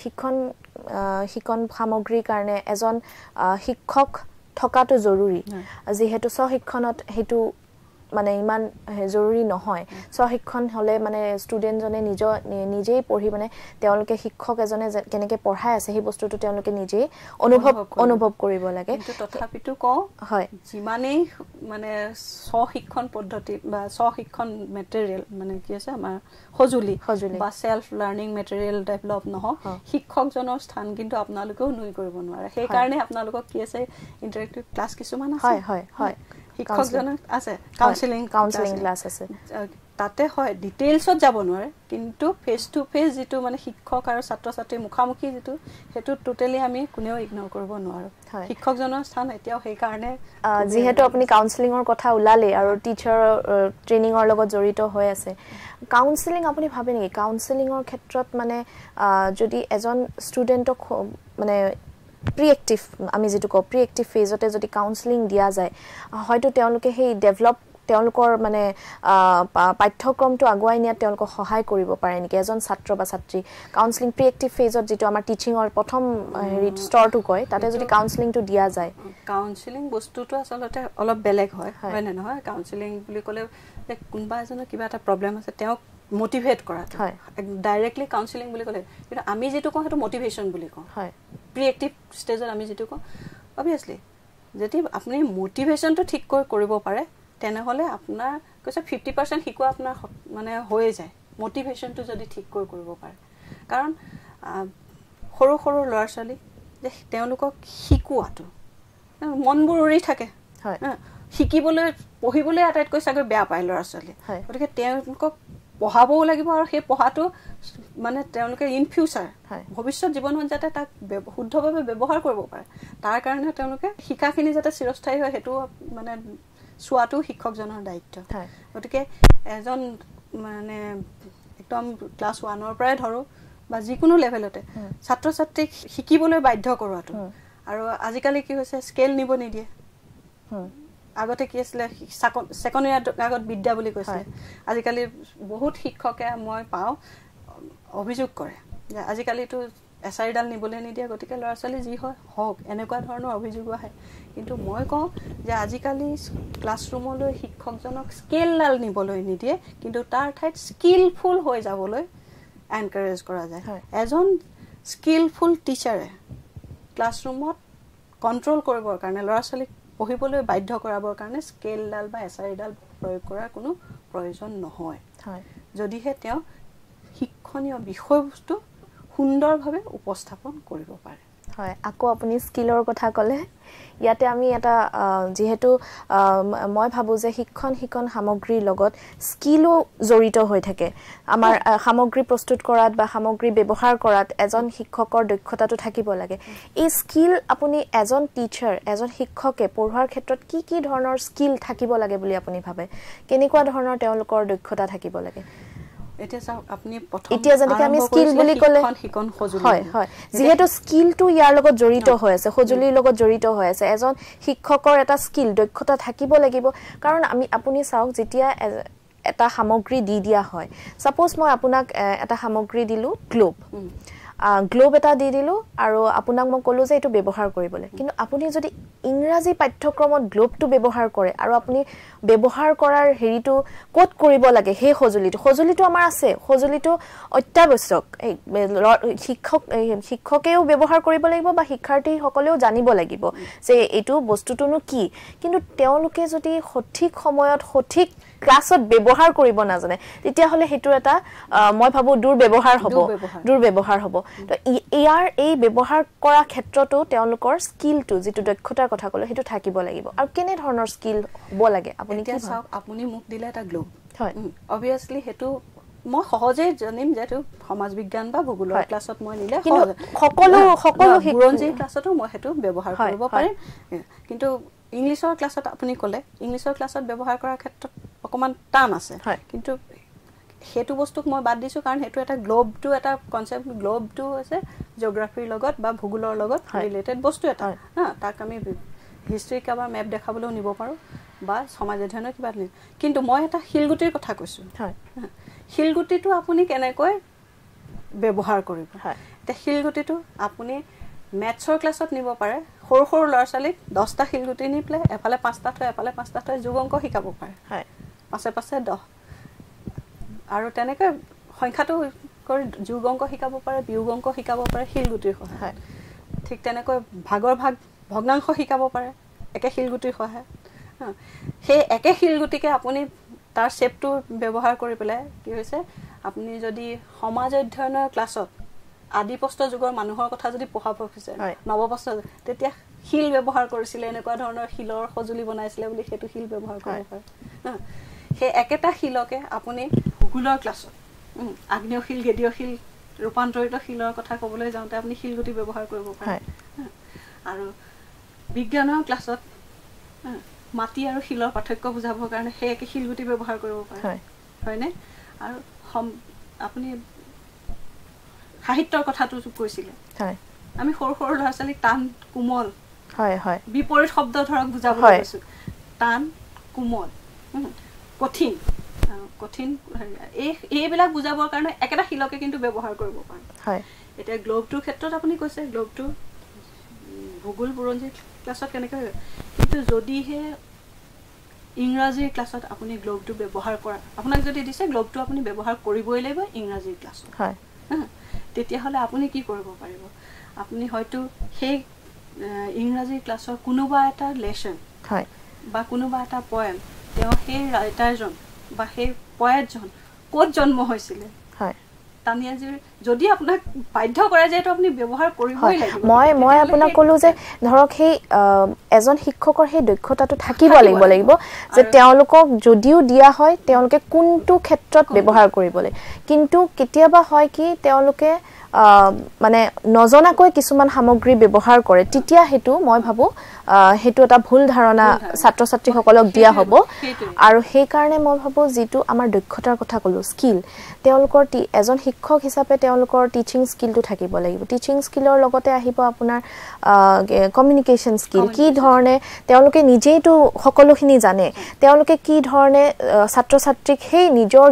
শিক্ষণ সামগ্ৰীৰ কাৰণে এজন শিক্ষক থকাটো জৰুৰী যেহেতু স্বশিক্ষণত হেতু মানে ইমান জৰুৰী নহয় স্বশিক্ষণ হলে মানে ষ্টুডেণ্টজনে নিজেই পঢ়ি মানে তেওঁলোকে শিক্ষক এজনে কেনেকৈ পঢ়াই আছে সেই বস্তুটো তেওঁলোকে নিজেই অনুভৱ কৰিব লাগে কিন্তু তথাপিতো কওঁ হয় যিমানেই মানে স্বশিক্ষণ পদ্ধতি বা স্বশিক্ষণ মেটেৰিয়েল মানে কি আছে আমাৰ সঁজুলি বা সেলফ লাৰ্নিং মেটেৰিয়েল ডেভেলপ নহওক শিক্ষকজনৰ স্থান কিন্তু আপোনালোকেও নুই কৰিব নোৱাৰে সেইকাৰণে আপোনালোকক কি আছে ইন্টাৰেক্টিভ ক্লাছ কিছুমান আছে হয় হয় হয় শিক্ষকজনৰ আছে কাউন্সেলিং ক্লাছ আছে তাতে হয় ডিটেইলছত যাব নোৱাৰে কিন্তু ফেচ টু ফেচ যেটো মানে শিক্ষক আৰু ছাত্ৰ ছাত্ৰী মুখামুখি যেটো হেতু টোটালি আমি কোনেও ইগনোৰ কৰিব নোৱাৰো শিক্ষকজনৰ স্থান এতিয়াও সেই কাৰণে যেহেতু আপুনি কাউন্সেলিংৰ কথা উলালে আৰু টিচাৰ ট্ৰেইনিংৰ লগত জড়িত হৈ আছে কাউন্সেলিং আপুনি ভাবে নেকি কাউন্সেলিংৰ ক্ষেত্ৰত মানে যদি এজন ষ্টুডেণ্টক মানে প্ৰিএক্টিভ আমি যেটো কও প্ৰিএক্টিভ ফেজতে যদি কাউন্সেলিং দিয়া যায় হয়তো তেওঁলোকে সেই ডেভেলপ তেওঁলোকৰ মানে পাঠ্যক্ৰমটো আগুৱাই নিয়াত তেওঁলোকক সহায় কৰিব পাৰে নেকি এজন ছাত্ৰ বা ছাত্ৰী কাউন্সেলিং প্ৰিএক্টিভ ফেজত যেটো আমাৰ টিচিংৰ প্ৰথম ষ্টৰটো কয় তাতে যদি কাউন্সেলিংটো দিয়া যায় কাউন্সেলিং বস্তুটো আসলতে অলপ বেলেগ হয় হয় না নহয় কাউন্সেলিং বুলি ক'লে কোনবা এজনৰ কিবা এটা প্ৰবলেম আছে তেওঁক মোটিভেট কৰা হয় ডাইৰেক্টলি কাউন্সেলিং বুলি ক'লে কিন্তু আমি যেটো কওঁ হেতু মোটিভেশন বুলি কওঁ হয় প্ৰিএক্টিভ ষ্টেজত আমি যেটো কওঁ অবিয়াসলি যদি আপুনি মোটিভেশনটো ঠিক কৰিব পাৰে তেনেহলে আপোনাৰ কৈছে 50% শিকোৱা আপোনাৰ মানে হৈ যায় মোটিভেশনটো যদি ঠিক কৰিব পাৰে কাৰণ সৰু সৰু ল'ৰা ছোৱালী যে তেওঁলোকক শিকোৱাটো মনবোৰ উৰি থাকে হয় শিকিবলৈ পঢ়িবলৈ আটাইতকৈ চাগৈ বেয়া পায় ল'ৰা ছোৱালী গতিকে তেওঁলোকক পঢ়াবও লাগিব আৰু সেই পঢ়াটো মানে তেওঁলোকে ইন ফিউচাৰ ভৱিষ্যত জীৱনত যাতে তাক শুদ্ধভাৱে ব্যৱহাৰ কৰিব পাৰে তাৰ কাৰণে তেওঁলোকে শিকাখিনি যাতে চিৰস্থায়ী হয় হেতু মানে সোৱাটো শিক্ষকজনৰ দায়িত্ব গতিকে এজন মানে একদম ক্লাস 1 ৰ পৰাই ধৰো বা যিকোনো লেভেলতে ছাত্ৰ ছাত্ৰীক শিকিবলৈ বাধ্য কৰোৱাটো আৰু আজিকালি কি হৈছে স্কেল নিব নিদিয়ে আগতে কি আছিল সেকেন্ড ইয়াৰ আগত বিদ্যা বুলি কৈছিল আজিকালি বহুত শিক্ষকে মই পাও অভিযোগ কৰে যে আজিকালিটো এছআইডাল নিবলৈ নিদিয়ে গতিকে ল'ৰা ছোৱালী যি হয় হওক এনেকুৱা ধৰণৰ অভিযোগ আহে কিন্তু মই কওঁ যে আজিকালি ক্লাছৰুমলৈ শিক্ষকজনক স্কেলডাল নিবলৈ নিদিয়ে কিন্তু তাৰ ঠাইত স্কিলফুল হৈ যাবলৈ এনকাৰেজ কৰা যায় এজন স্কিলফুল টিচাৰে ক্লাছৰুমত কন্ট্ৰোল কৰিবৰ কাৰণে ল'ৰা ছোৱালীক পঢ়িবলৈ বাধ্য কৰাবৰ কাৰণে স্কেলডাল বা এছআইডাল প্ৰয়োগ কৰাৰ কোনো প্ৰয়োজন নহয় যদিহে তেওঁ শিক্ষণীয় বিষয়বস্তু সুন্দৰভাৱে উপস্থাপন কৰিব পাৰে হয় আকৌ আপুনি স্কিলৰ কথা ক'লে ইয়াতে আমি এটা যেহেতু মই ভাবো যে শিক্ষণ সামগ্ৰীৰ লগত স্কিলও জড়িত হৈ থাকে আমাৰ সামগ্ৰী প্ৰস্তুত কৰাত বা সামগ্ৰী ব্যৱহাৰ কৰাত এজন শিক্ষকৰ দক্ষতাটো থাকিব লাগে এই স্কিল আপুনি এজন টিচাৰ এজন শিক্ষকে পঢ়োৱাৰ ক্ষেত্ৰত কি ধৰণৰ স্কিল থাকিব লাগে বুলি আপুনি ভাবে কেনেকুৱা ধৰণৰ তেওঁলোকৰ দক্ষতা থাকিব লাগে এতিয়া যেনেকৈ আমি স্কিল বুলি ক'লে হয় হয় যেহেতু স্কিলটো ইয়াৰ লগত জড়িত হৈ আছে সজুলিৰ লগত জড়িত হৈ আছে এজন শিক্ষকৰ এটা স্কিল দক্ষতা থাকিব লাগিব কাৰণ আপুনি চাওক যেতিয়া এটা সামগ্ৰী দি দিয়া হয় সাপোজ মই আপোনাক এটা সামগ্ৰী দিলো গ্লোব এটা দি দিলো আৰু আপোনাক মই ক'লো যে এটো ব্যৱহাৰ কৰিবলৈ কিন্তু আপুনি যদি ইংৰাজী পাঠ্যক্ৰমত গ্লোবটো ব্যৱহাৰ কৰে আৰু আপুনি ব্যৱহাৰ কৰাৰ হেৰিটো কোড কৰিব লাগে সেই সজুলিটো আমাৰ আছে সজুলিটো অত্যাৱশ্যক শিক্ষকেও ব্যৱহাৰ কৰিব লাগিব বা শিক্ষাৰ্থী সকলেও জানিব লাগিব যে এটো বস্তুটোনো কি কিন্তু তেওঁলোকে যদি সঠিক সময়ত সঠিক ক্লাছত ব্যৱহাৰ কৰিব নাজানে তেতিয়া হলে হেতু এটা মই ভাবো দুৰ্ব্যৱহাৰ হ'ব তো ইয়াৰ এই ব্যৱহাৰ কৰা ক্ষেত্ৰটো তেওঁলোকৰ স্কিলটো যেটো দক্ষতাৰ কথা ক'লে হেতু থাকিব লাগিব আৰু কেনে ধৰণৰ স্কিল হ'ব লাগে আপুনি কি চাওক আপুনি মোক দিলে এটা গ্লোব হয় অবিয়াসলি হেতু মই সহজে জানিম যেটো সমাজ বিজ্ঞান বা ভূগোলৰ ক্লাছত মই নিলে সকলো বুৰঞ্জী ক্লাছতো মই হেতু ব্যৱহাৰ কৰিব পাৰিম কিন্তু ইংলিছৰ ক্লাছত আপুনি ক'লে ইংলিছৰ ক্লাছত ব্যৱহাৰ কৰাৰ ক্ষেত্ৰত অকমান টান আছে কিন্তু হেতু বস্তুক মই বাদ দিছো কাৰণ হেতু এটা গ্লোবটো এটা কনসেপ্ট গ্লোবটো আছে জিওগ্ৰাফিৰ লগত বা ভূগোলৰ লগত ৰিলেটেড বস্তু এটা তাক আমি হিষ্ট্ৰি কাবা মেপ দেখাবলৈও নিব পাৰো বা সমাজ অধ্যয়নৰ কিবা কিন্তু মই এটা শিলগুটিৰ কথা কৈছো শিলগুটিটো আপুনি কেনেকৈ ব্যৱহাৰ কৰিব তে শিলগুটিটো আপুনি মেথছৰ ক্লাছত নিব পাৰে সৰু ল'ৰা ছোৱালীক 10টা শিলগুটি নি প্লে এফালে 5টা থৈ এফালে 5টা থৈ যোগ অংক শিকাব পাৰে পাছে পাছে 10 আৰু তেনেকৈ সংখ্যাটো কৰি যোগ অংক শিকাব পাৰে বিয়োগ অংক শিকাব পাৰে শিলগুটিৰ সহায়ত ঠিক তেনেকৈ ভাগৰ ভাগ ভগ্নাংশ শিকাব পাৰে একে শিলগুটিৰ সহায়ত সেই একে শিলগুটিকে আপুনি তাৰ শেপটো ব্যৱহাৰ কৰি পেলাই কি হৈছে আপুনি যদি সমাজ অধ্যয়নৰ ক্লাছত আদিপ্ৰস্ত যুগৰ মানুহৰ কথা যদি পঢ়াব খুজিছে নৱপ্ৰস্ত তেতিয়া শিল ব্যৱহাৰ কৰিছিলে এনেকুৱা ধৰণৰ শিলৰ সজুলি বনাইছিলে বুলি সেইটো শিল ব্যৱহাৰ কৰিব পাৰে সেই একেটা শিলকে আপুনি ভূগোলৰ ক্লাছত আগ্নেয় শিল গেদীয় শিল ৰূপান্তৰিত শিলৰ কথা ক'বলৈ যাওঁতে আপুনি শিলগুটি ব্যৱহাৰ কৰিব পাৰে আৰু বিজ্ঞানৰ ক্লাছত মাটি আৰু শিলৰ পাৰ্থক্য বুজাবৰ কাৰণে সেই একে শিলগুটি ব্যৱহাৰ কৰিব পাৰে হয়নে আৰু আপুনি সাহিত্যৰ কথাটো কৈছিলে আমি সৰু সৰু ল'ৰা ছোৱালীক টান কোমল বিপৰীত শব্দ ধৰক বুজাবলৈ কৈছো টান কোমল কঠিন কঠিন এইবিলাক বুজাবৰ কাৰণে একেটা শিলকে কিন্তু ব্যৱহাৰ কৰিব পাৰে এতিয়া গ্লোবটোৰ ক্ষেত্ৰত আপুনি কৈছে গ্লোবটো ভূগোল বুৰঞ্জীৰ ক্লাছত কেনেকৈ হয় কিন্তু যদিহে ইংৰাজীৰ ক্লাছত আপুনি গ্লোবটো ব্যৱহাৰ কৰা আপোনাক যদি দিছে গ্লোবটো আপুনি ব্যৱহাৰ কৰিবই লাগিব ইংৰাজীৰ ক্লাছত তেতিয়াহ'লে আপুনি কি কৰিব পাৰিব আপুনি হয়তো সেই ইংৰাজী ক্লাছৰ কোনোবা এটা লেসন বা কোনোবা এটা পয়েম তেওঁ সেই ৰাইটাৰজন বা সেই পয়েটজন ক'ত জন্ম হৈছিলে তানিয়াজিৰ যদি আপোনাক বাধ্য কৰে যে আপুনি ব্যৱহাৰ কৰিবই লাগিব মই আপোনাক ক'লো যে ধৰক সেই এজন শিক্ষকৰ সেই দক্ষতাটো থাকিব লাগিব যে তেওঁলোকক যদিও দিয়া হয় তেওঁলোকে কোনটো ক্ষেত্ৰত ব্যৱহাৰ কৰিবলৈ কিন্তু কেতিয়াবা হয় কি তেওঁলোকে মানে নজনাকৈ কিছুমান সামগ্ৰী ব্যৱহাৰ কৰে তেতিয়া হেতু মই ভাবো হেতু এটা ভুল ধাৰণা ছাত্ৰ ছাত্ৰীসকলক দিয়া হ'ব আৰু সেই কাৰণে মই ভাবো যেটো আমাৰ দক্ষতাৰ কথা ক'লো স্কিল তেওঁলোকৰ এজন শিক্ষক হিচাপে তেওঁলোকৰ টিচিং স্কিলটো থাকিব লাগিব টিচিং স্কিলৰ লগতে আহিব আপোনাৰ কমিউনিকেশ্যন স্কিল কি ধৰণে তেওঁলোকে নিজেইটো সকলোখিনি জানে তেওঁলোকে কি ধৰণে ছাত্ৰ ছাত্ৰীক সেই নিজৰ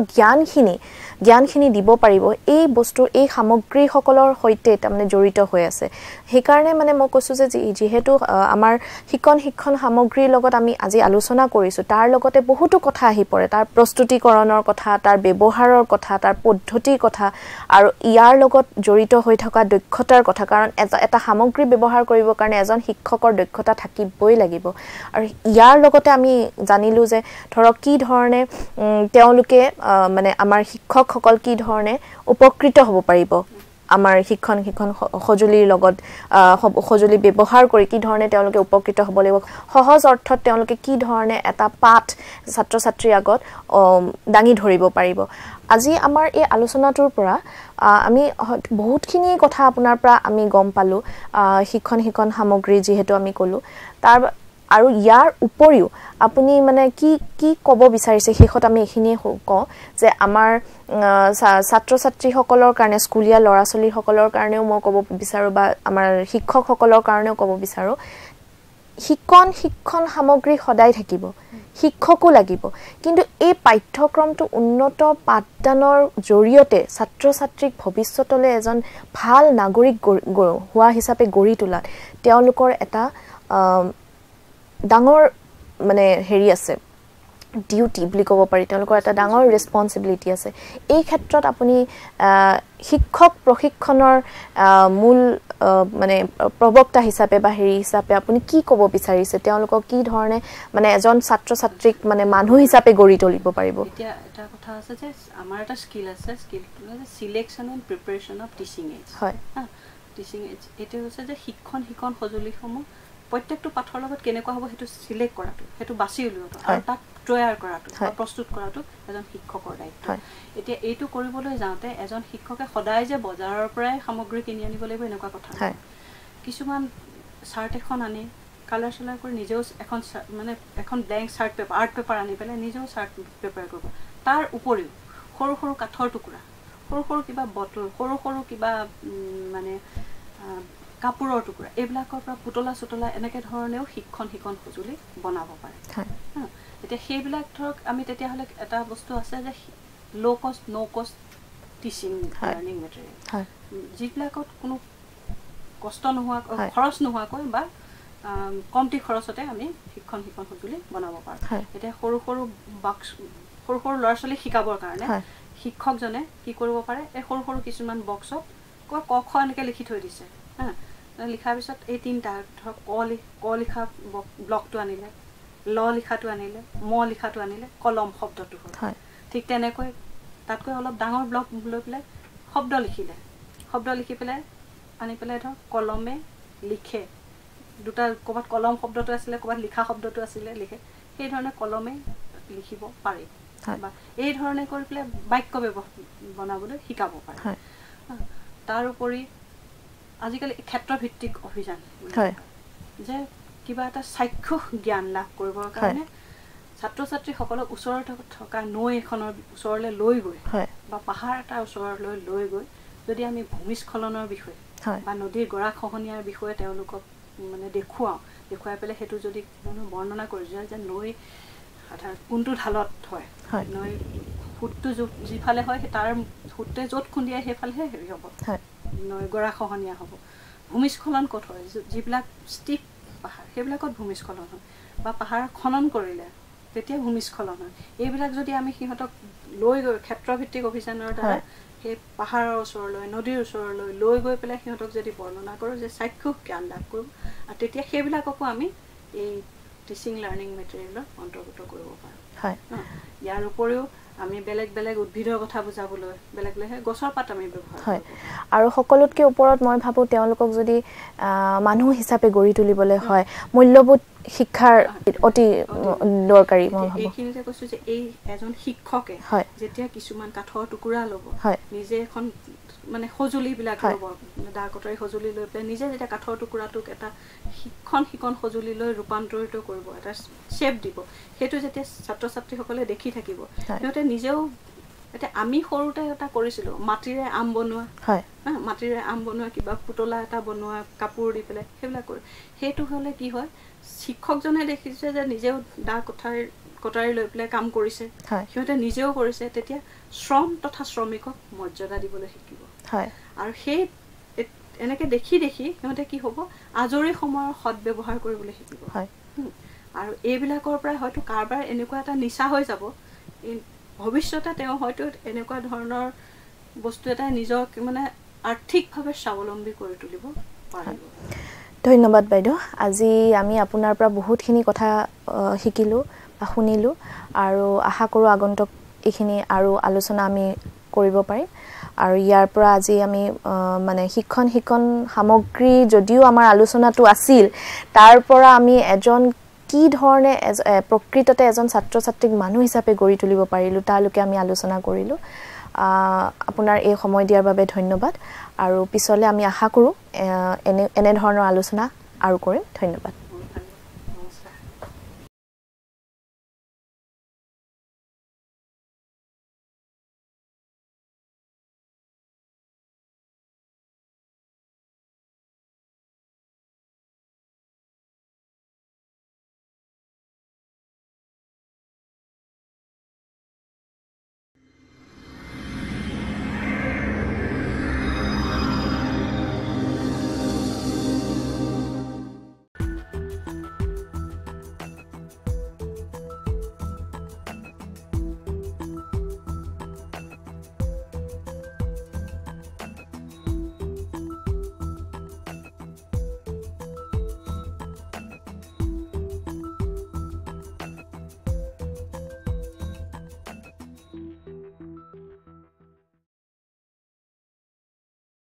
জ্ঞানখিনি দিব পাৰিব এই বস্তু এই সামগ্ৰী সকলৰ হৈতে তাৰমানে জড়িত হৈ আছে সেই কাৰণে মানে মই কৈছো যে যেহেতু আমাৰ শিক্ষণ সামগ্ৰীৰ লগত আমি আজি আলোচনা কৰিছো তাৰ লগতে বহুতো কথা আহি পৰে তাৰ প্ৰস্তুতিকৰণৰ কথা তাৰ ব্যৱহাৰৰ কথা তাৰ পদ্ধতিৰ কথা আৰু ইয়াৰ লগত জড়িত হৈ থকা দক্ষতাৰ কথা কাৰণ এটা সামগ্ৰী ব্যৱহাৰ কৰিবৰ কাৰণে এজন শিক্ষকৰ দক্ষতা থাকিবই লাগিব আৰু ইয়াৰ লগতে আমি জানিলো যে ধৰক কি ধৰণে তেওঁলোকে মানে আমাৰ শিক্ষকসকল কি ধৰণে উপকৃত হ'ব পাৰিব আমাৰ শিক্ষণ সজুলিৰ লগত সজুলি ব্যৱহাৰ কৰি কি ধৰণে তেওঁলোকে উপকৃত হ'ব লাগিব সহজ অৰ্থত তেওঁলোকে কি ধৰণে এটা পাঠ ছাত্ৰ ছাত্ৰীৰ আগত দাঙি ধৰিব পাৰিব আজি আমাৰ এই আলোচনাটোৰ পৰা আমি বহুতখিনি কথা আপোনাৰ পৰা আমি গম পালো শিক্ষণ সামগ্ৰী যেহেতু আমি ক'লো তাৰ আৰু ইয়াৰ উপৰিও আপুনি মানে কি ক'ব বিচাৰিছে শেষত আমি এখিনিয়ে কওঁ যে আমাৰ ছাত্ৰ ছাত্ৰীসকলৰ কাৰণে স্কুলীয়া ল'ৰা ছোৱালীসকলৰ কাৰণেও মই ক'ব বিচাৰো বা আমাৰ শিক্ষকসকলৰ কাৰণেও ক'ব বিচাৰো শিক্ষণ সামগ্ৰী সদায় থাকিব শিক্ষকো লাগিব কিন্তু এই পাঠ্যক্ৰমটো উন্নত পাঠদানৰ জৰিয়তে ছাত্ৰ ছাত্ৰীক ভৱিষ্যতলৈ এজন ভাল নাগৰিক হোৱা হিচাপে গঢ়ি তোলাত তেওঁলোকৰ এটা ডাঙৰ মানে হেৰি আছে ডিউটি বুলি ক'ব পাৰি তেওঁলোকৰ এটা ডাঙৰ ৰেসপন্সিবিলিটি আছে এই ক্ষেত্ৰত আপুনি শিক্ষক প্ৰশিক্ষণৰ মূল মানে প্ৰবক্তা হিচাপে বা হেৰি হিচাপে আপুনি কি ক'ব বিচাৰিছে তেওঁলোকক কি ধৰণে মানে এজন ছাত্ৰ ছাত্ৰীক মানে মানুহ হিচাপে গঢ়ি তুলিব পাৰিব এতিয়া এটা কথা আছে যে আমাৰ এটা স্কিল আছে স্কিলটো হৈছে selection and preparation of teaching aids হয় টিচিং এইডছ এটো হৈছে যে শিক্ষণ সঁজুলিসমূহ প্ৰত্যেকটো পাঠৰ লগত কেনেকুৱা হ'ব হেতু সিলেক্ট কৰাটো হেতু বাছি উলিওৱাটো আৰু তাক তৈয়াৰ কৰাটো প্ৰস্তুত কৰাটো এজন শিক্ষকৰ দায়িত্ব এতিয়া এইটো কৰিবলৈ যাওঁতে এজন শিক্ষকে সদায় যে বজাৰৰ পৰাই সামগ্ৰী কিনি আনিব লাগিব এনেকুৱা কথা কিছুমান চাৰ্ট এখন আনি কালাৰ চালাৰ কৰি নিজেও এখন blank chart paper art paper আনি পেলাই নিজেও চাৰ্ট পেপাৰ কৰিব তাৰ উপৰিও সৰু সৰু কাঠৰ টুকুৰা সৰু কিবা বটল সৰু কিবা মানে কাপোৰৰ টুকুৰা এইবিলাকৰ পৰা পুতলা এনেকে ধৰণেও শিক্ষণ সঁজুলি বনাব পাৰে এতিয়া সেইবিলাক ধৰক আমি তেতিয়াহ'লে এটা বস্তু আছে যে লো কষ্ট নো কষ্ট টিচিং লাৰ্ণিং মেটেৰিয়েল যিবিলাকত কোনো কষ্ট নোহোৱাকৈ খৰচ নোহোৱাকৈ বা কমটি খৰচতে আমি শিক্ষণ সঁজুলি বনাব পাৰোঁ এতিয়া সৰু বাক্স সৰু সৰু ল'ৰা ছোৱালীক শিকাবৰ কাৰণে শিক্ষকজনে কি কৰিব পাৰে এই সৰু সৰু কিছুমান বক্সত ক খ এনেকৈ লিখি থৈ দিছে হা লিখাৰ পিছত এই তিনিটা ধৰক ক লিখা ব্লকটো আনিলে ল লিখাটো আনিলে ম লিখাটো আনিলে কলম শব্দটো হ'ল ঠিক তেনেকৈ তাতকৈ অলপ ডাঙৰ ব্লক লৈ পেলাই শব্দ লিখি পেলাই আনি পেলাই ধৰক কলমে লিখে দুটা ক'ৰবাত কলম শব্দটো আছিলে ক'ৰবাত লিখা শব্দটো আছিলে লিখে সেই ধৰণে কলমে লিখিব পাৰি বা এই ধৰণে কৰি পেলাই বাক্য বনাবলৈ শিকাব পাৰে তাৰ উপৰি আজিকালি ক্ষেত্ৰভিত্তিক অভিযান যে কিবা এটা চাক্ষুষ জ্ঞান লাভ কৰিবৰ কাৰণে ছাত্ৰ ছাত্ৰীসকলক ওচৰত থকা নৈ এখনৰ ওচৰলৈ লৈ গৈ বা পাহাৰ এটাৰ ওচৰলৈ লৈ গৈ যদি আমি ভূমিস্খলনৰ বিষয়ে বা নদীৰ গৰাখহনীয়াৰ বিষয়ে তেওঁলোকক মানে দেখুৱাই পেলাই সেইটো যদি বৰ্ণনা কৰি যায় যে নৈ সাধাৰণ কোনটো ঢালত হয় নৈ সোঁতটো যিফালে হয় তাৰ সোঁতে য'ত খুন্দিয়াই সেইফালেহে হেৰি হ'ব নৈ গৰাখহনীয়া হ'ব ভূমিস্খলন ক'ত হয় যিবিলাক ষ্টিপ পাহাৰ সেইবিলাকত ভূমিস্খলন হয় বা পাহাৰ খনন কৰিলে তেতিয়া ভূমিস্খলন হয় এইবিলাক যদি আমি সিহঁতক লৈ গৈ ক্ষেত্ৰভিত্তিক অভিযানৰ দ্বাৰা সেই পাহাৰৰ ওচৰলৈ নদীৰ ওচৰলৈ লৈ গৈ পেলাই সিহঁতক যদি বৰ্ণনা কৰোঁ যে চাক্ষুষ জ্ঞান লাভ কৰোঁ আৰু তেতিয়া সেইবিলাককো আমি এই টিচিং লাৰ্ণিং মেটেৰিয়েলত অন্তৰ্ভুক্ত কৰিব পাৰোঁ ইয়াৰ উপৰিও আমি বেলেগ বেলেগ উদ্ভিদৰ কথা বুজাবলৈ বেলেগ বেলেগ গছৰ পাত আমি ব্যৱহাৰ কৰোঁ আৰু সকলোতকৈ ওপৰত মই ভাবোঁ তেওঁলোকক যদি মানুহ হিচাপে গঢ়ি তুলিবলৈ হয় মূল্যবোধ শিক্ষাৰ অতি দৰকাৰী মই ভাবোঁ এইখিনিতে কৈছোঁ যে এই এজন শিক্ষকে যেতিয়া কিছুমান কাঠৰ টুকুৰা ল'ব নিজে এখন মানে সঁজুলিবিলাক ল'ব দা কটাৰী সঁজুলি লৈ পেলাই নিজে যেতিয়া কাঠৰ টুকুৰাটোক এটা শিক্ষণ সঁজুলিলৈ ৰূপান্তৰিত কৰিব এটা শ্বেপ দিব সেইটো যেতিয়া ছাত্ৰ ছাত্ৰীসকলে দেখি থাকিব সিহঁতে নিজেও এতিয়া আমি সৰুতে এটা কৰিছিলোঁ মাটিৰে আম বনোৱা কিবা পুতলা এটা বনোৱা কাপোৰ দি পেলাই সেইবিলাক কৰি সেইটো হ'লে কি হয় শিক্ষকজনে দেখিছে যে নিজেও দা কটাৰী লৈ পেলাই কাম কৰিছে সিহঁতে নিজেও কৰিছে তেতিয়া শ্ৰম তথা শ্ৰমিকক মৰ্যাদা দিবলৈ শিকিব আৰু সেই এনেকৈ দেখি সিহঁতে কি হ'ব আজৰি সময়ৰ সদব্যৱহাৰ কৰিবলৈ শিকিব আৰু এইবিলাকৰ পৰা হয়তো কাৰোবাৰ এনেকুৱা এটা নিচা হৈ যাব ভৱিষ্যতে তেওঁ হয়তো এনেকুৱা ধৰণৰ বস্তু এটা নিজক মানে আৰ্থিকভাৱে স্বাৱলম্বী কৰি তুলিব পাৰিব ধন্যবাদ বাইদেউ আজি আমি আপোনাৰ পৰা বহুতখিনি কথা শিকিলোঁ বা শুনিলোঁ আৰু আশা কৰোঁ আগন্তুক এইখিনি আৰু আলোচনা আমি কৰিব পাৰিম আৰু ইয়াৰ পৰা আজি আমি মানে শিক্ষণ সামগ্ৰী যদিও আমাৰ আলোচনাটো আছিল তাৰ পৰা আমি এজন কি ধৰণে প্ৰকৃততে এজন ছাত্ৰ ছাত্ৰীক মানুহ হিচাপে গঢ়ি তুলিব পাৰিলোঁ তালৈকে আমি আলোচনা কৰিলোঁ আপোনাৰ এই সময় দিয়াৰ বাবে ধন্যবাদ আৰু পিছলৈ আমি আশা কৰোঁ এনে ধৰণৰ আলোচনা আৰু কৰিম ধন্যবাদ